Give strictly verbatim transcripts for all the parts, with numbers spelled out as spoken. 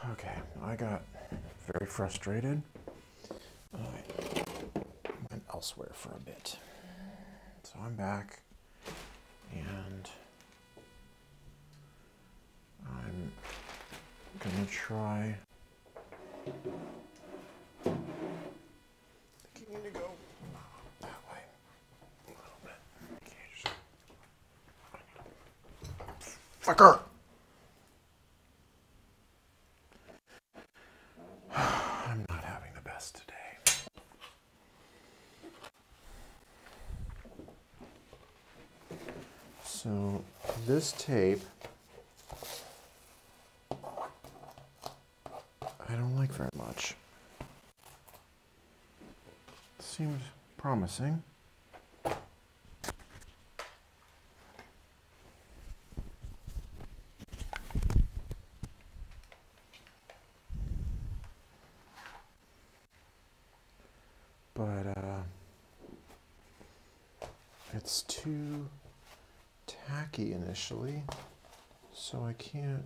Okay, I got very frustrated. I went elsewhere for a bit. So I'm back, and I'm gonna try. I think you need to go that way a little bit. Okay, just... Fucker! I'm not having the best today. So this tape, I don't like very much. Seems promising. But uh, it's too tacky initially, so I can't,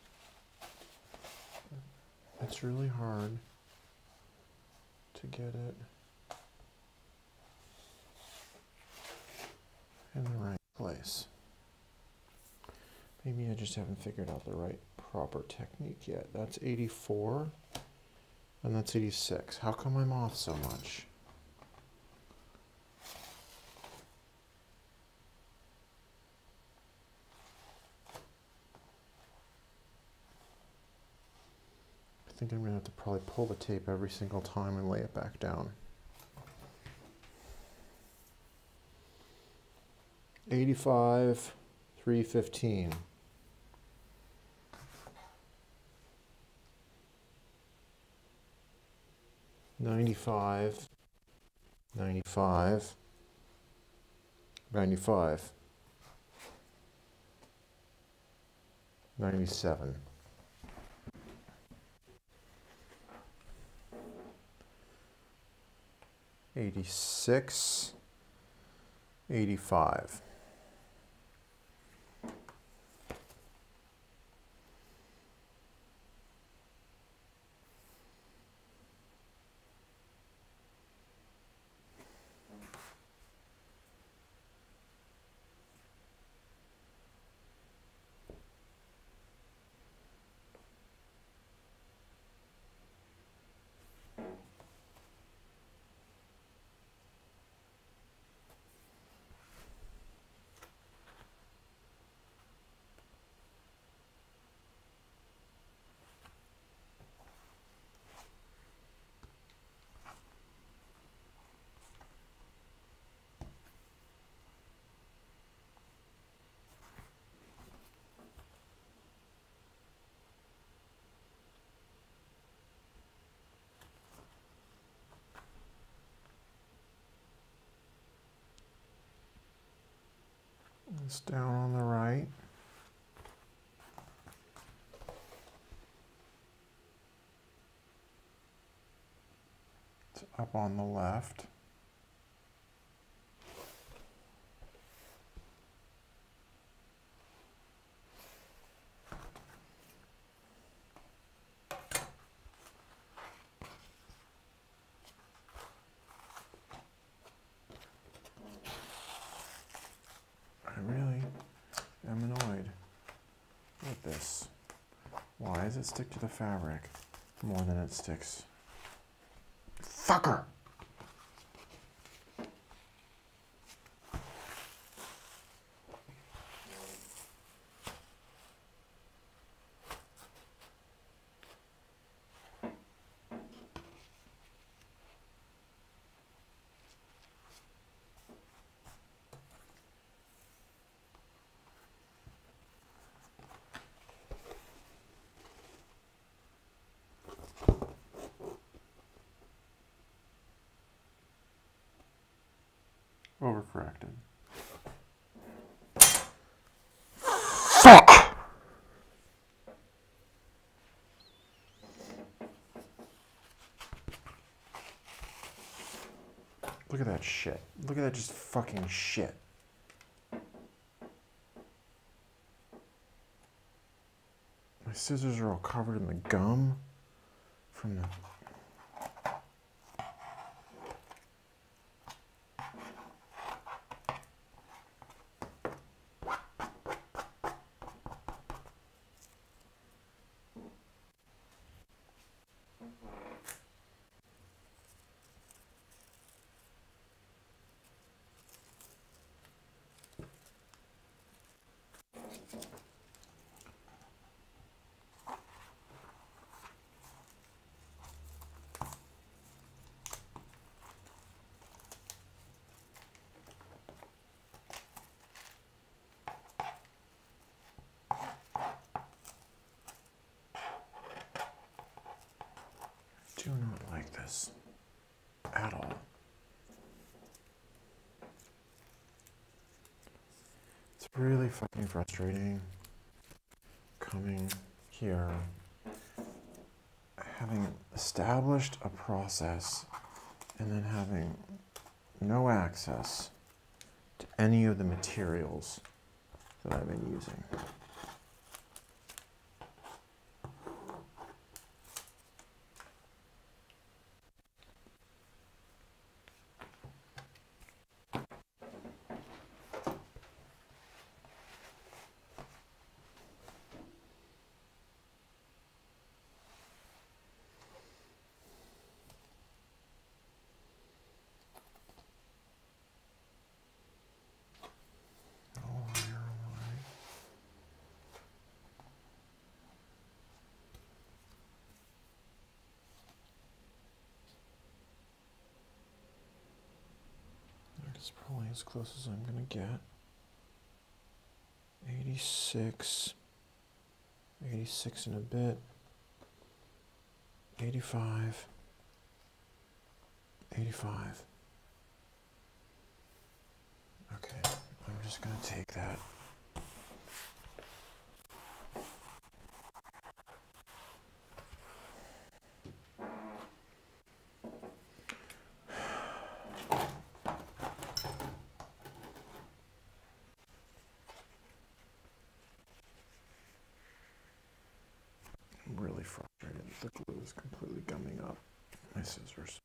it's really hard to get it in the right place. Maybe I just haven't figured out the right proper technique yet. That's eighty-four, and that's eighty-six. How come I'm off so much? I think I'm going to have to probably pull the tape every single time and lay it back down. eighty-five, three fifteen. ninety-five, ninety-five, ninety-five, ninety-seven. eighty-six, eighty-five. It's down on the right. It's up on the left. I really am annoyed with this. Why does it stick to the fabric more than it sticks? Fucker! Overcorrected. Fuck! Look at that shit. Look at that just fucking shit. My scissors are all covered in the gum from the... I do not like this at all. It's really fucking frustrating coming here, having established a process and then having no access to any of the materials that I've been using. It's probably as close as I'm gonna get. eighty-six, eighty-six and a bit, eighty-five, eighty-five. Okay, I'm just gonna take that. I'm really frustrated. The glue is completely gumming up my scissors.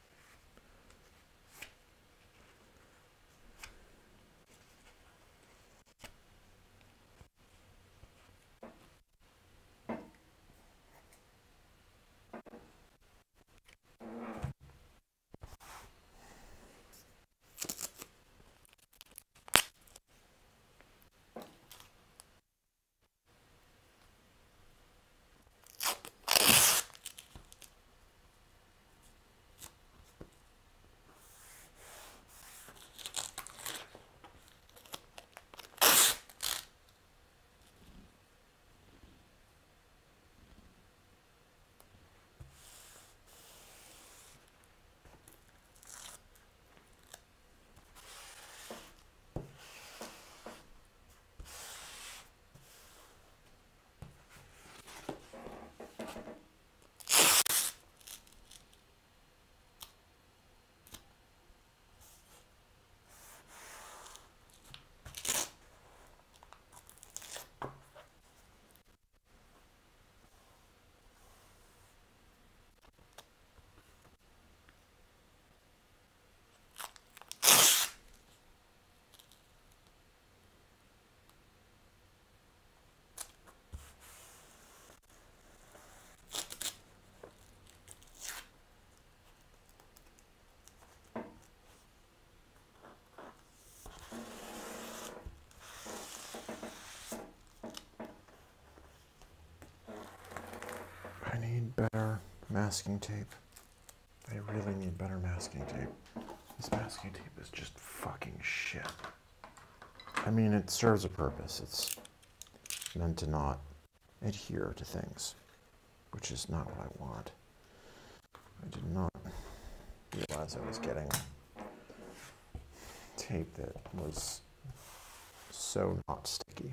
I need better masking tape. I really need better masking tape. This masking tape is just fucking shit. I mean, it serves a purpose. It's meant to not adhere to things, which is not what I want. I did not realize I was getting tape that was so not sticky.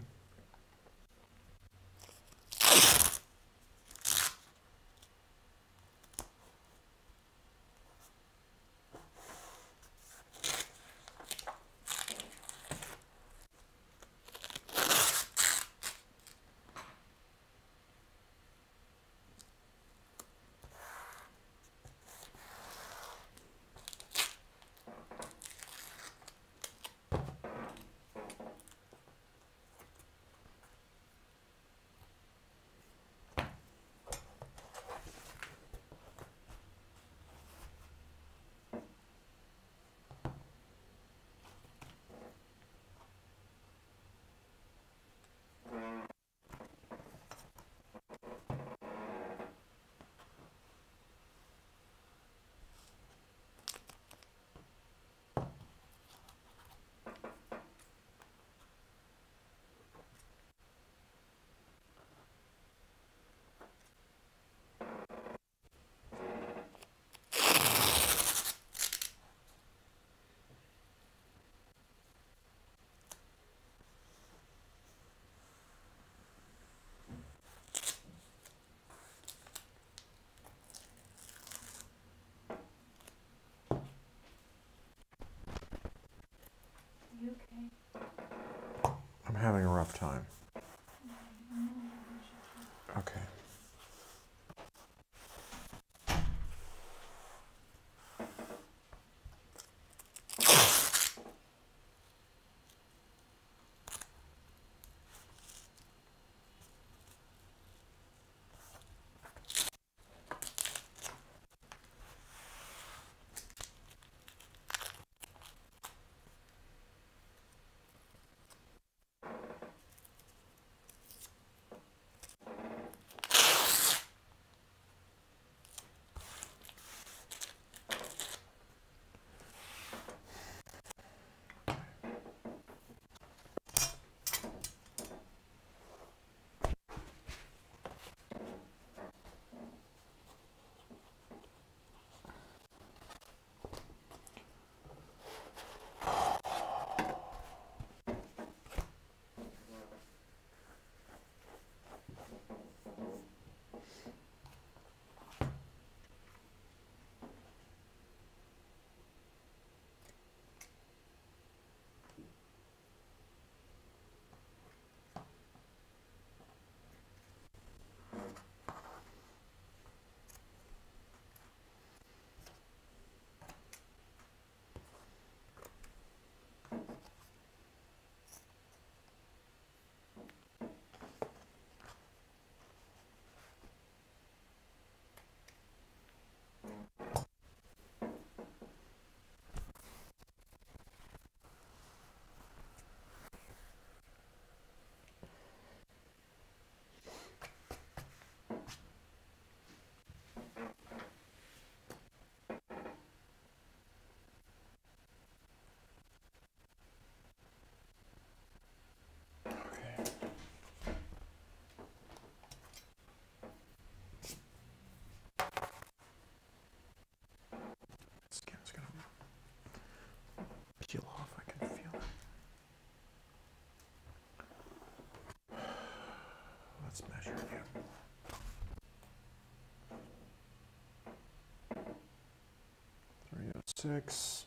six,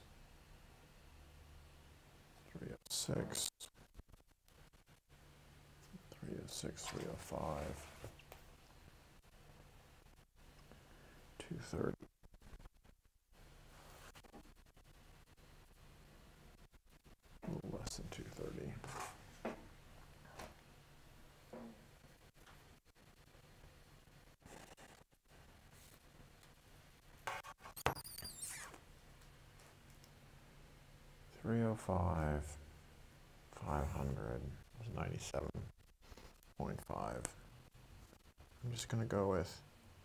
three oh six, three oh six, three oh five, two thirty. A little less than two thirty. three oh five, five hundred was ninety-seven point five. I'm just going to go with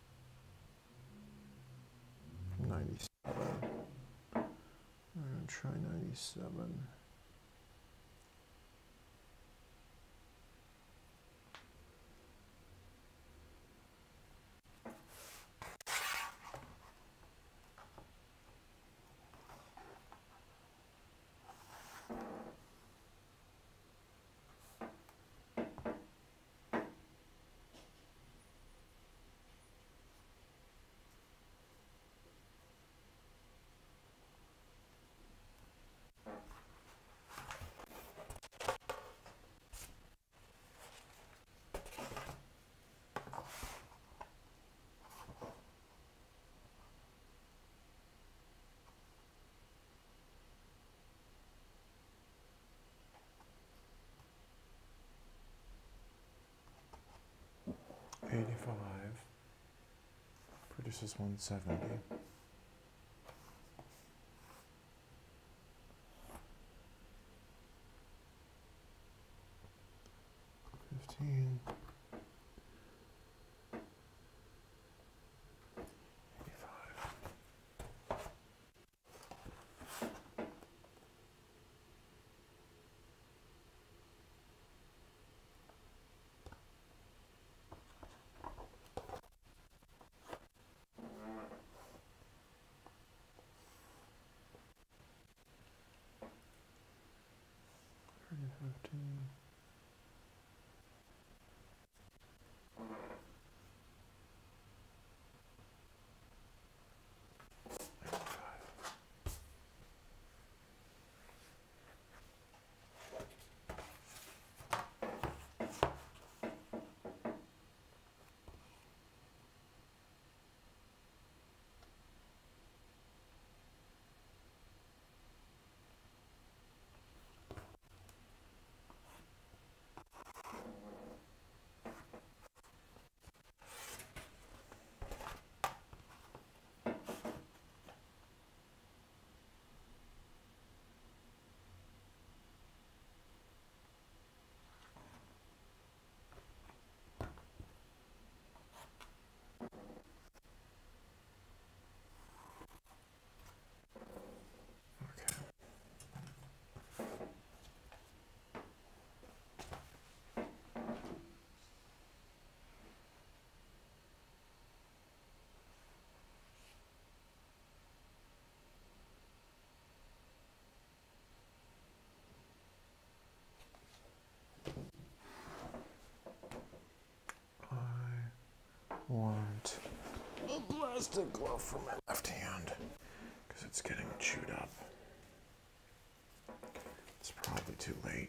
ninety-seven. I'm going to try ninety-seven. eighty-five produces one seventy. fifteen. eighty-five. fifteen. Want a plastic glove for my left hand because it's getting chewed up. It's probably too late.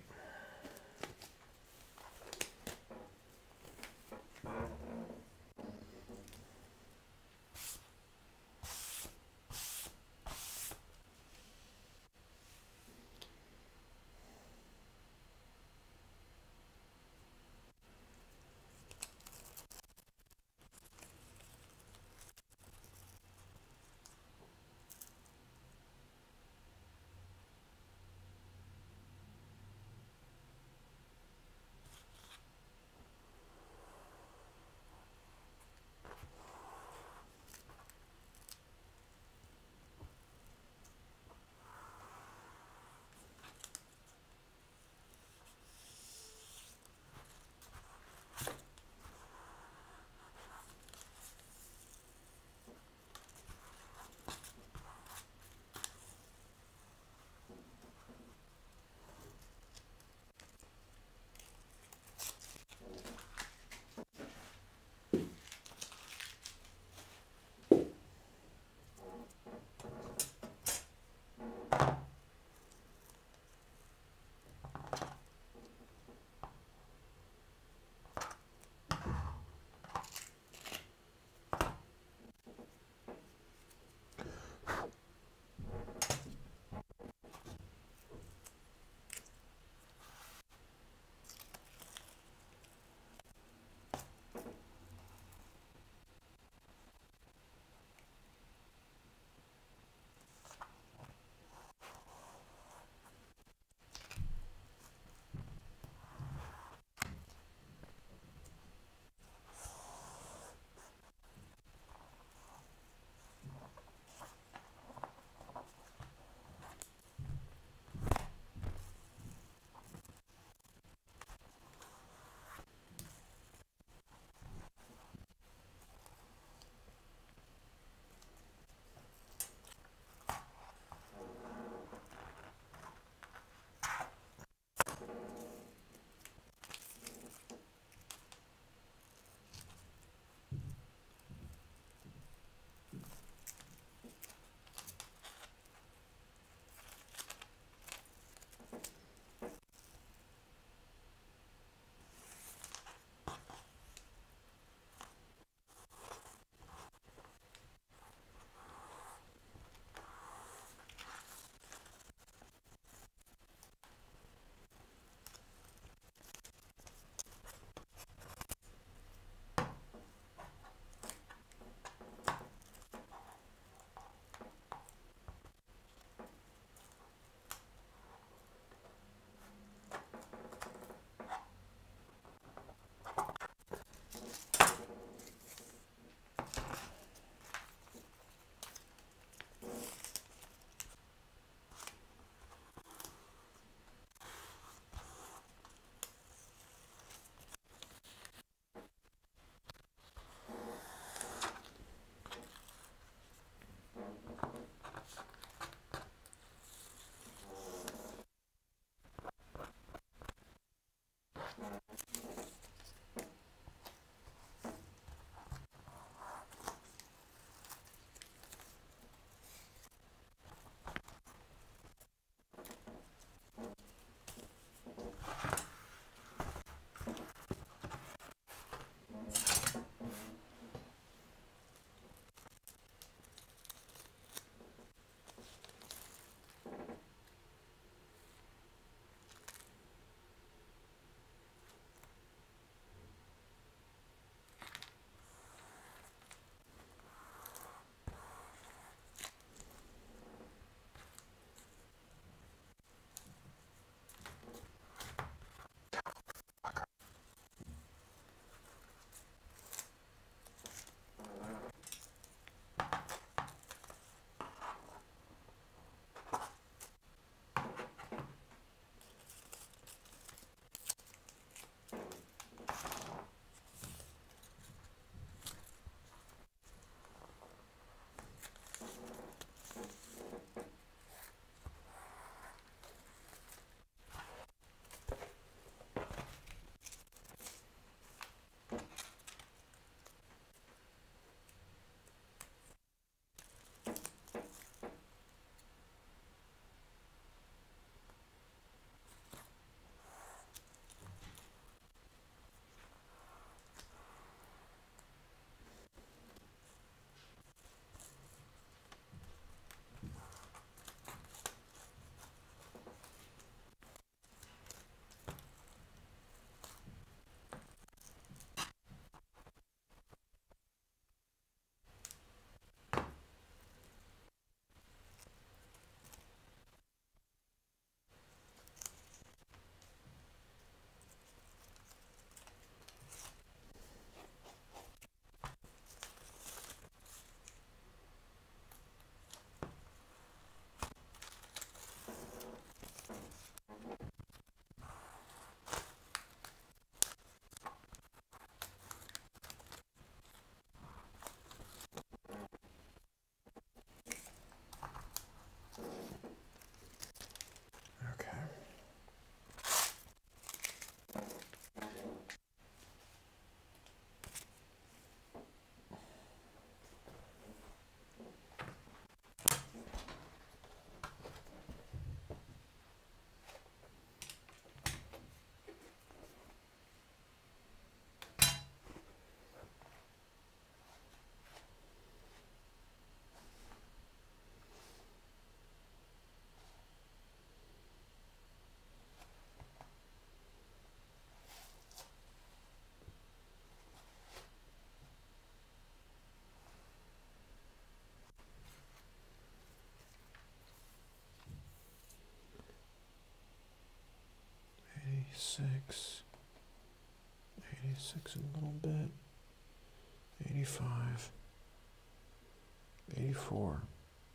eighty-six, eighty-six a little bit, eighty-five, eighty-four,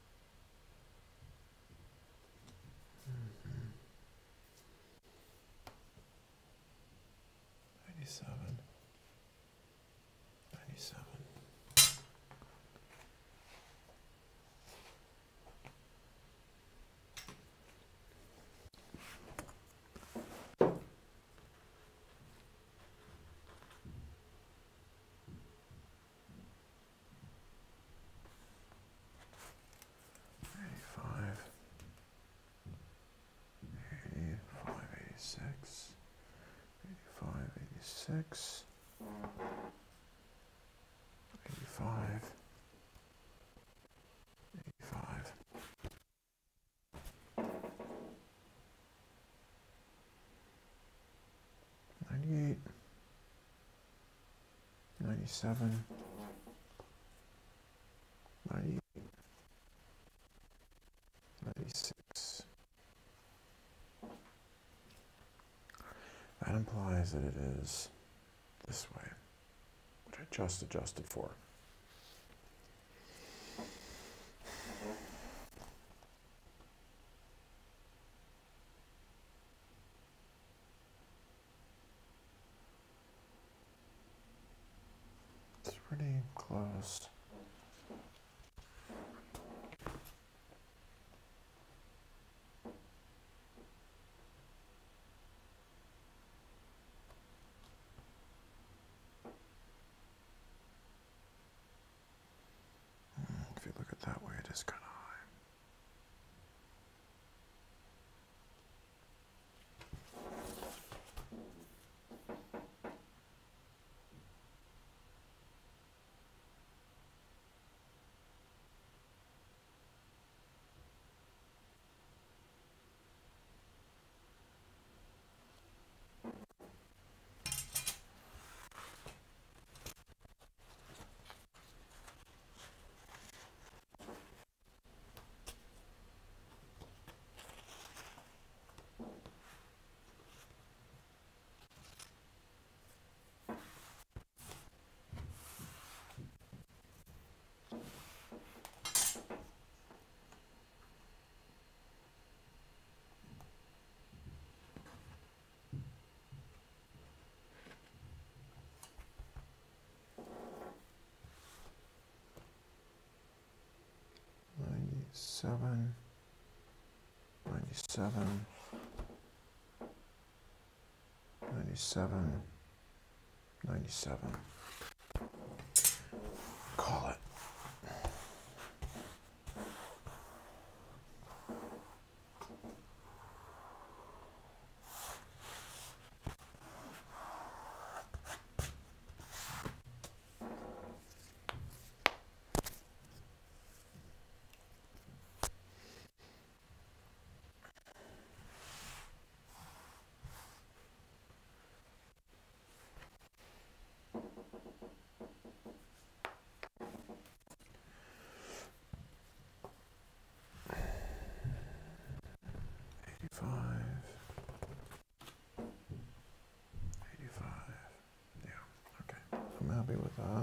mm-hmm. ninety-seven, ninety-seven. eighty-six, eighty-five, eighty-six, eighty-five, eighty-five, ninety-eight, ninety-seven, ninety-eight, ninety-six. That implies that it is this way, which I just adjusted for. It's pretty close. If you look at it that way, it is kind of high. Seven, ninety-seven, ninety-seven, ninety-seven. Call it. I'm happy with that.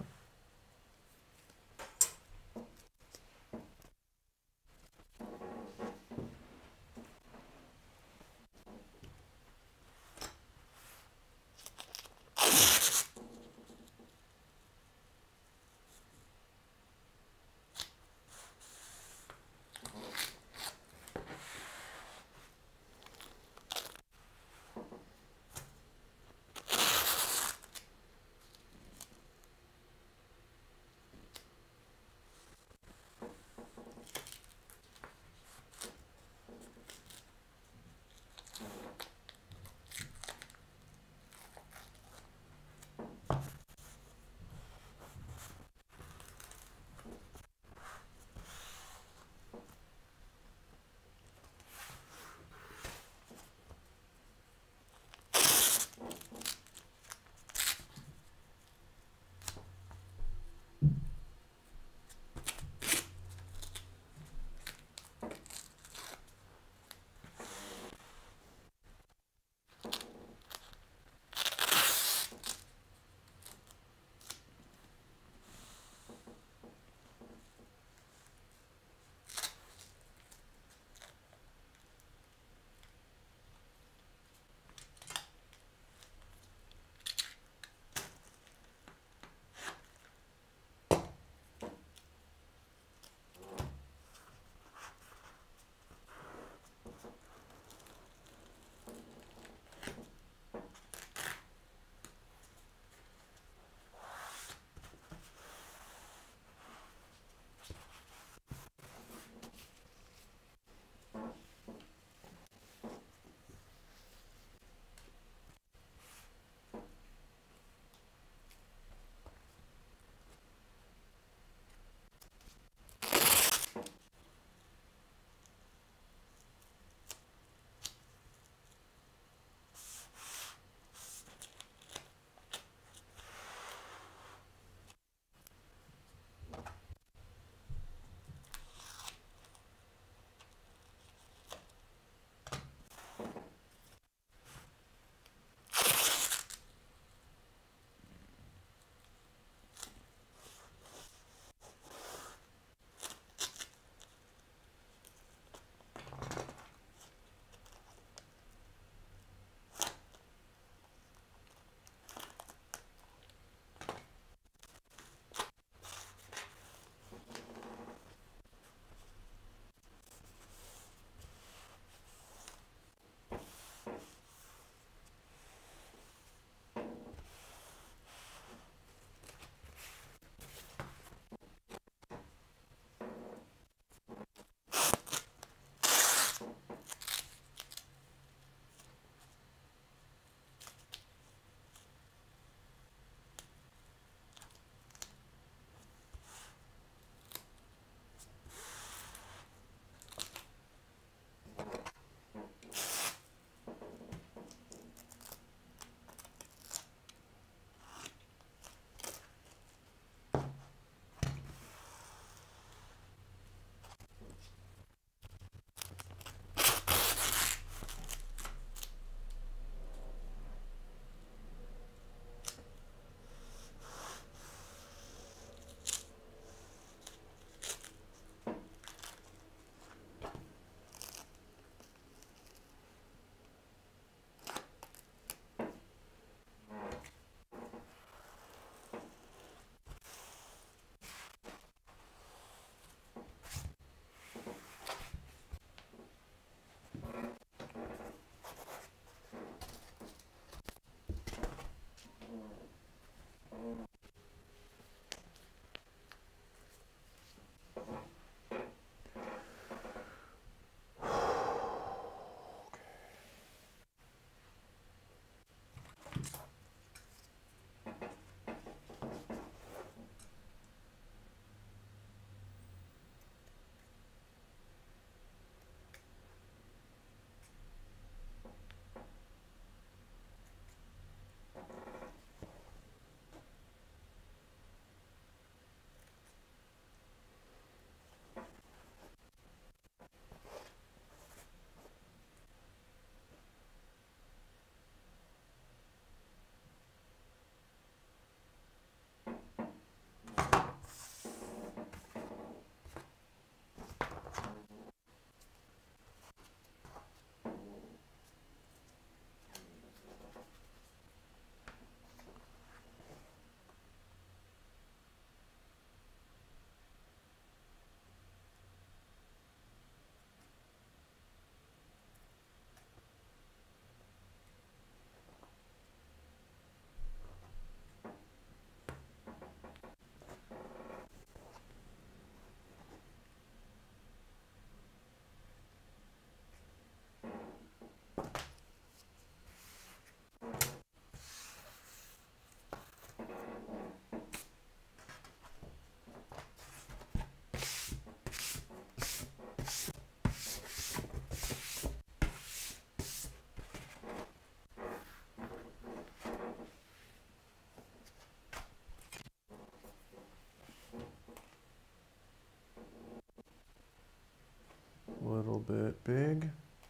Little bit big.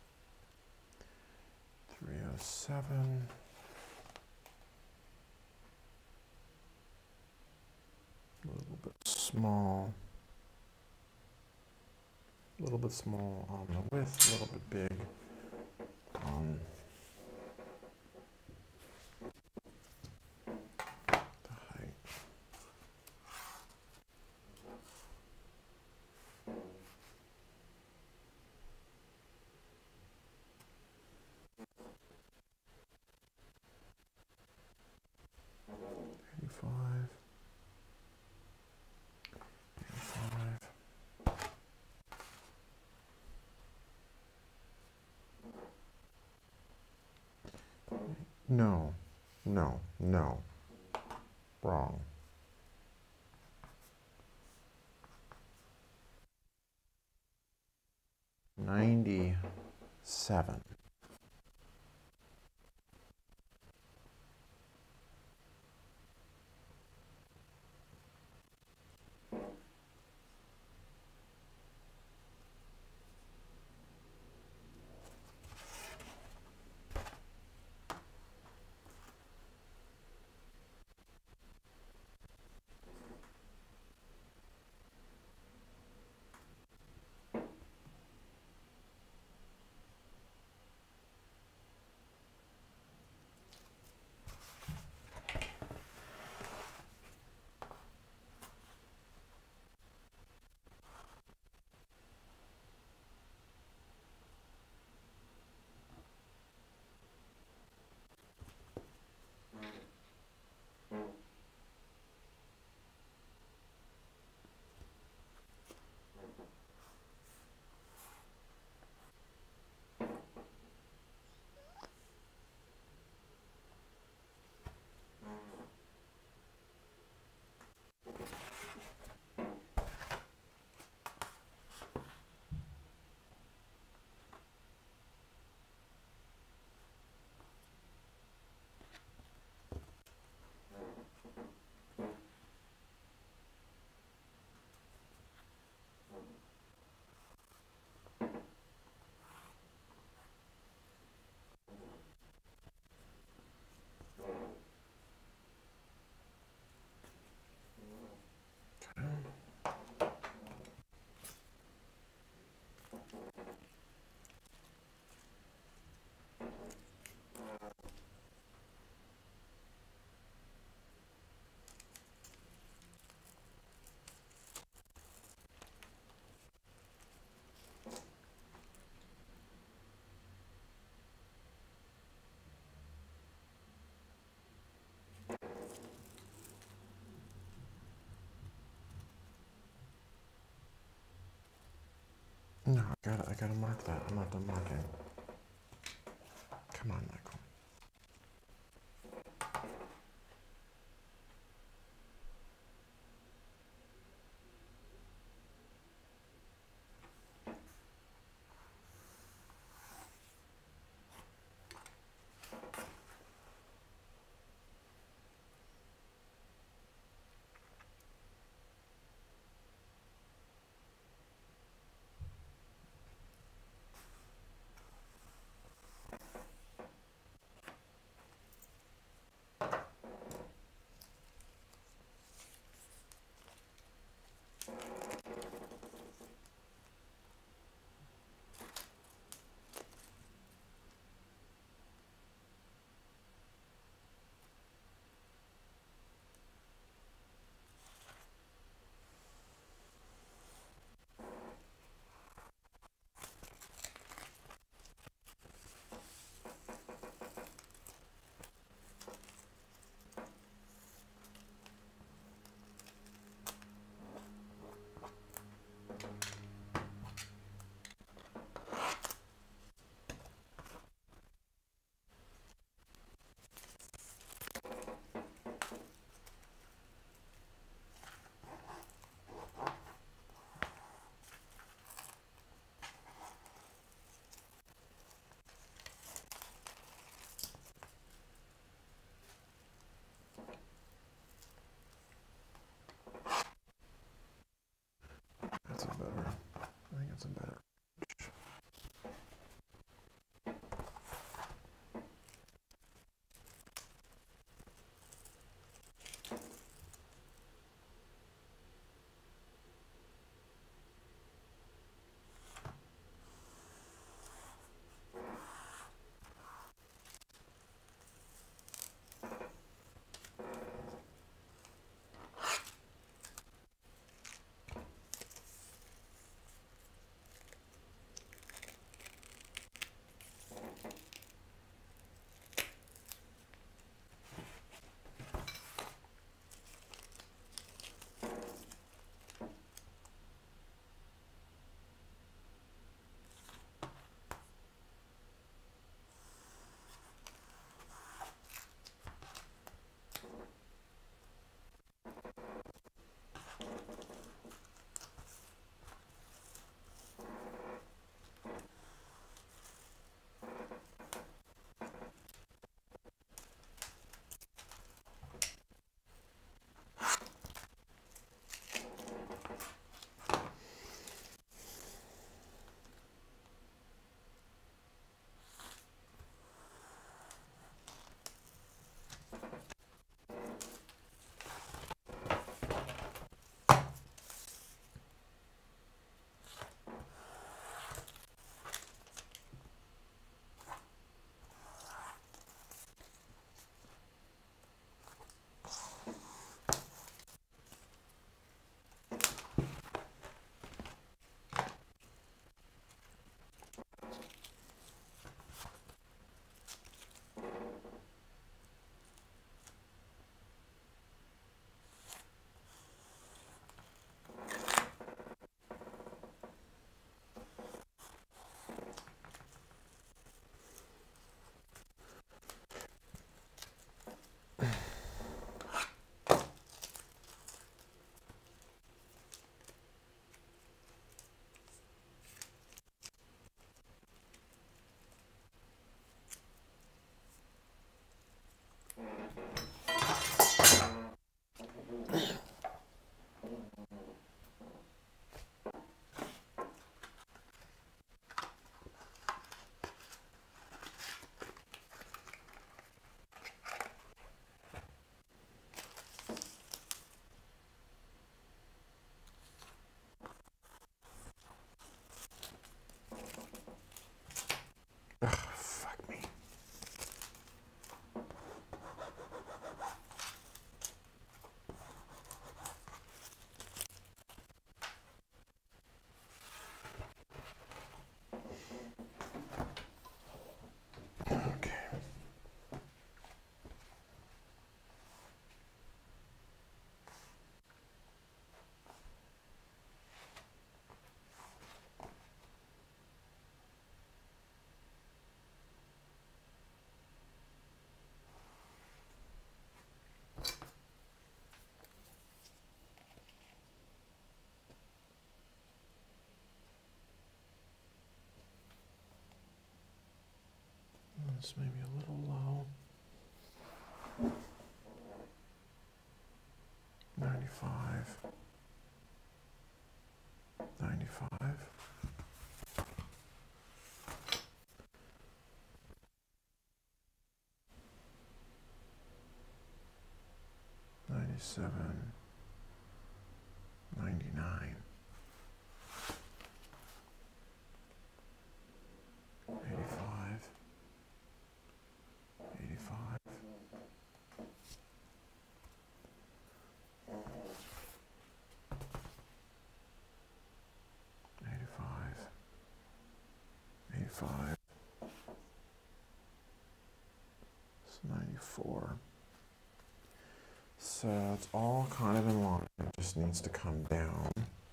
three oh seven. A little bit small. A little bit small on the width, a little bit big on the height. eighty-five. eighty-five. No, no, no. Wrong. ninety-seven. No, I gotta, I gotta mark that. I'm not done marking. Come on, Michael. That's a better. I think it's a better. This may be a little low. ninety-five. ninety-five. ninety-seven. ninety-nine. eighty-five. eighty-five. eighty-five. eighty-five. It's ninety-four. So it's all kind of in line. It just needs to come down.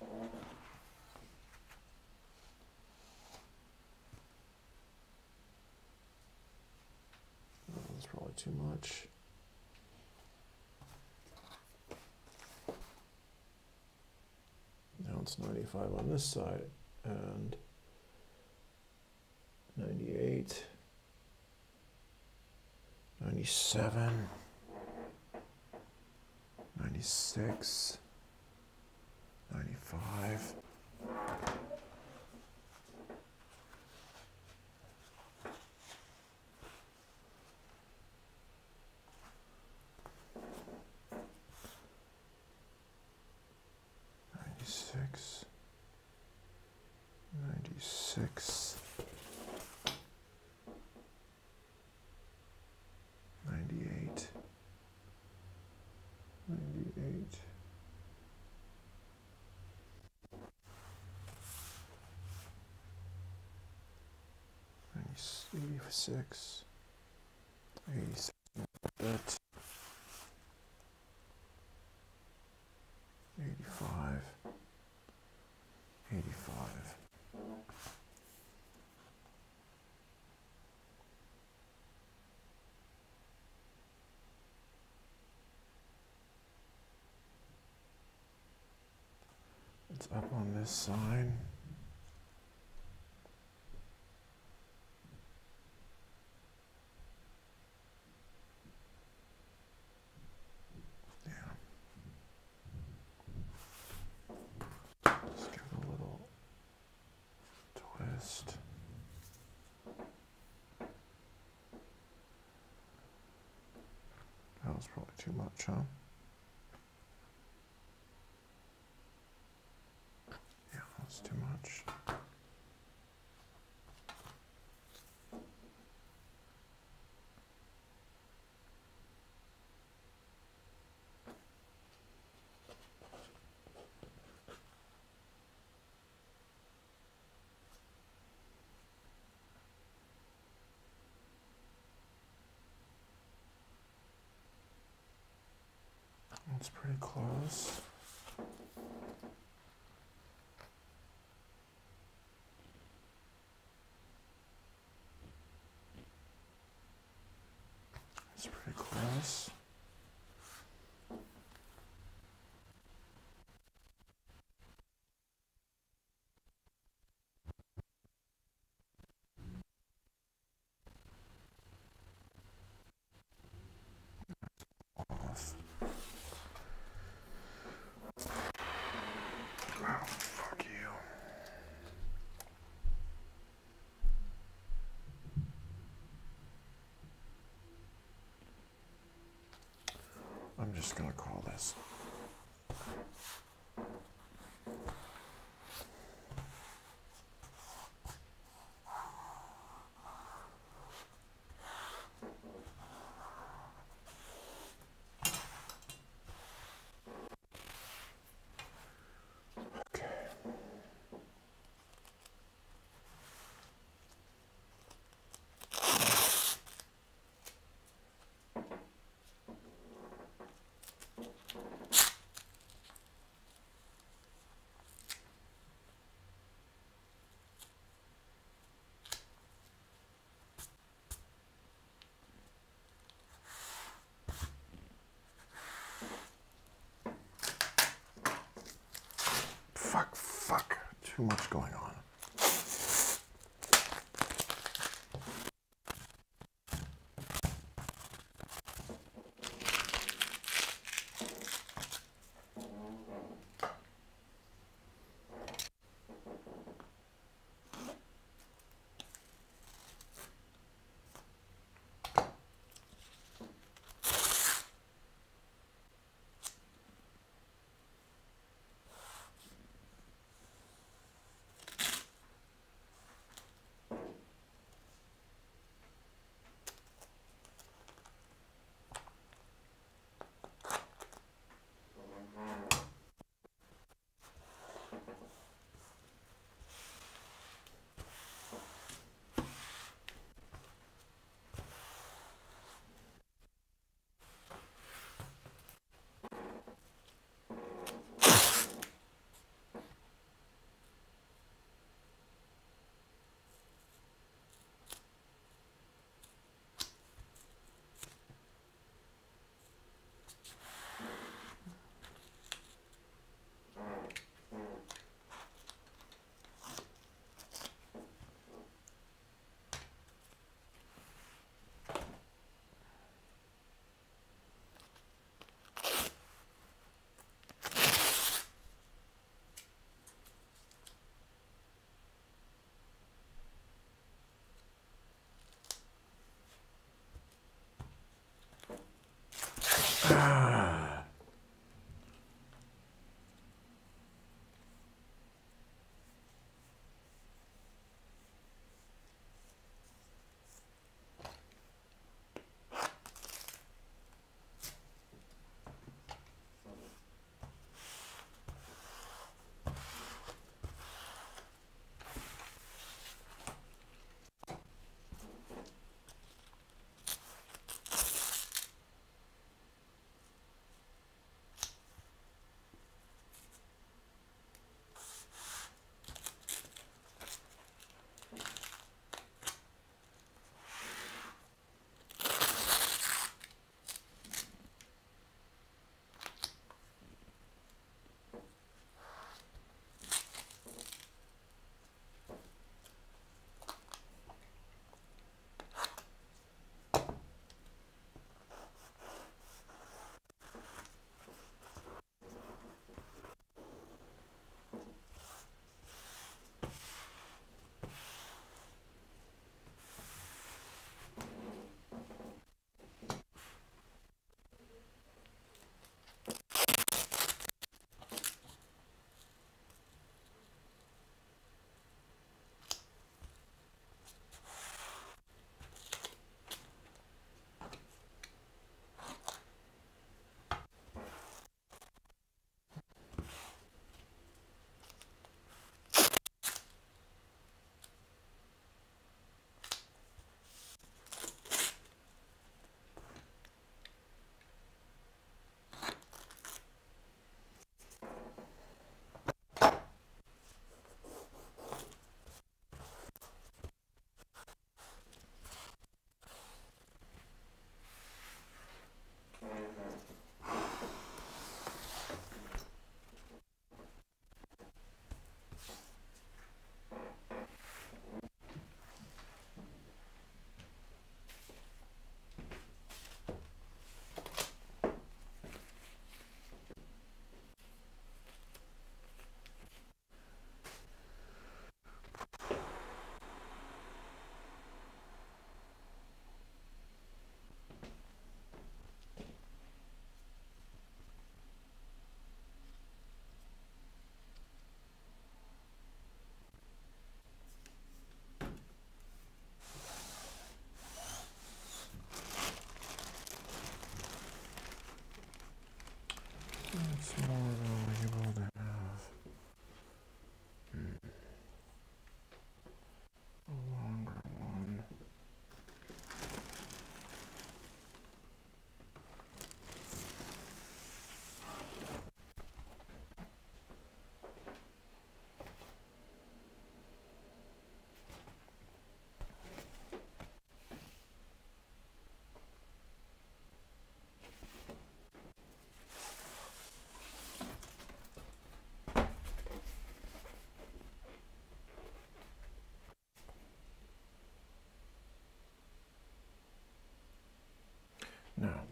Oh, that's probably too much. Now it's ninety-five on this side and ninety-eight, ninety-seven, ninety-six, ninety-five. ninety-six, ninety-six, ninety-eight, ninety-eight, eighty-six, eighty-six, bit, eighty-five, eighty-five. It's up on this side. Yeah. Just give it a little twist. That was probably too much, huh? Yeah, that's too much. That's pretty close. That's pretty close. Off. Oh, fuck you. I'm just gonna call this. Okay. Fuck, fuck. Too much going on.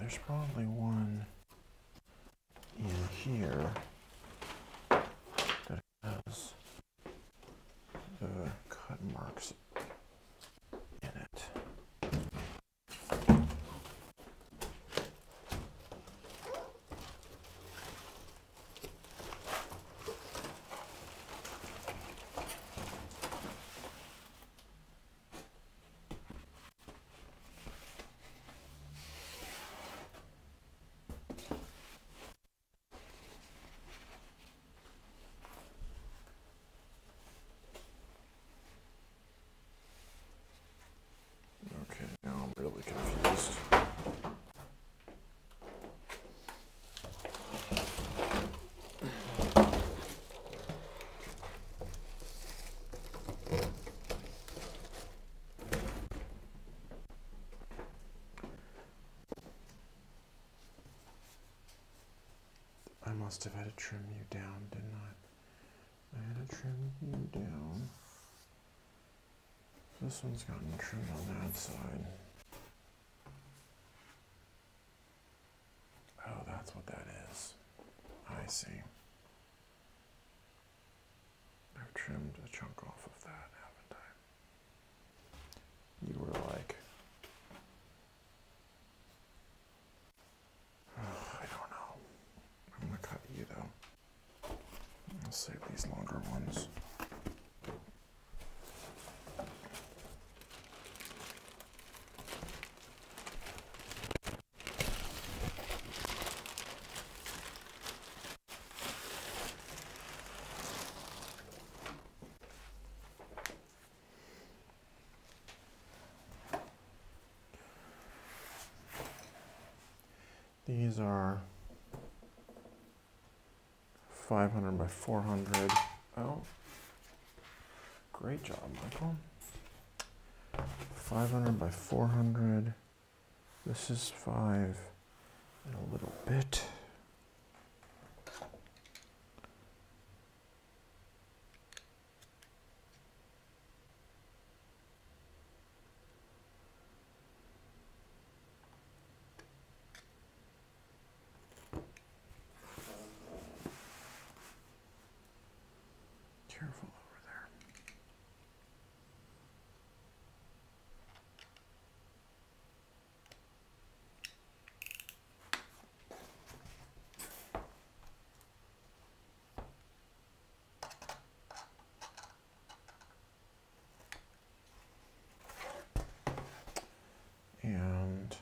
there's probably one in here that has the cut marks in it. Okay, now I'm really confused. I must have had to trim you down, didn't I? I had to trim you down. This one's gotten trimmed on that side. Oh, that's what that is. I see. I've trimmed a chunk off of that, haven't I? You were like, oh, I don't know. I'm gonna cut you though. I'll save these longer ones. These are five hundred by four hundred. Oh, great job, Michael. five hundred by four hundred. This is five and a little bit. Careful over there. And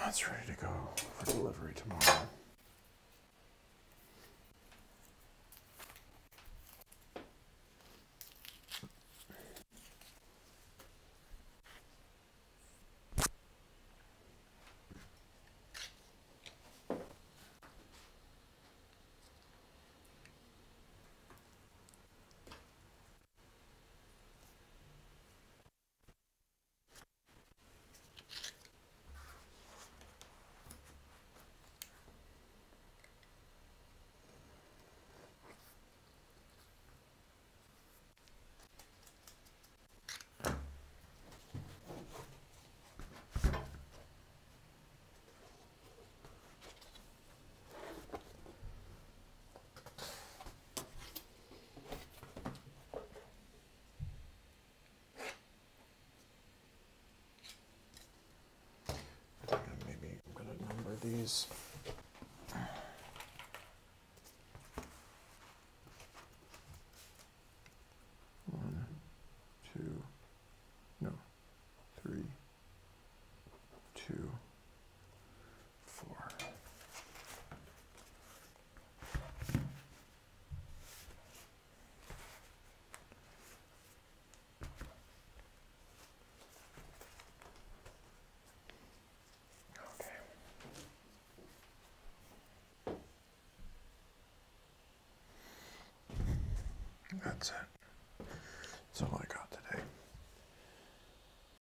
That's ready to go for delivery tomorrow. Maybe I'm going to number these. One, two, no, three, two, four. Okay. That's it.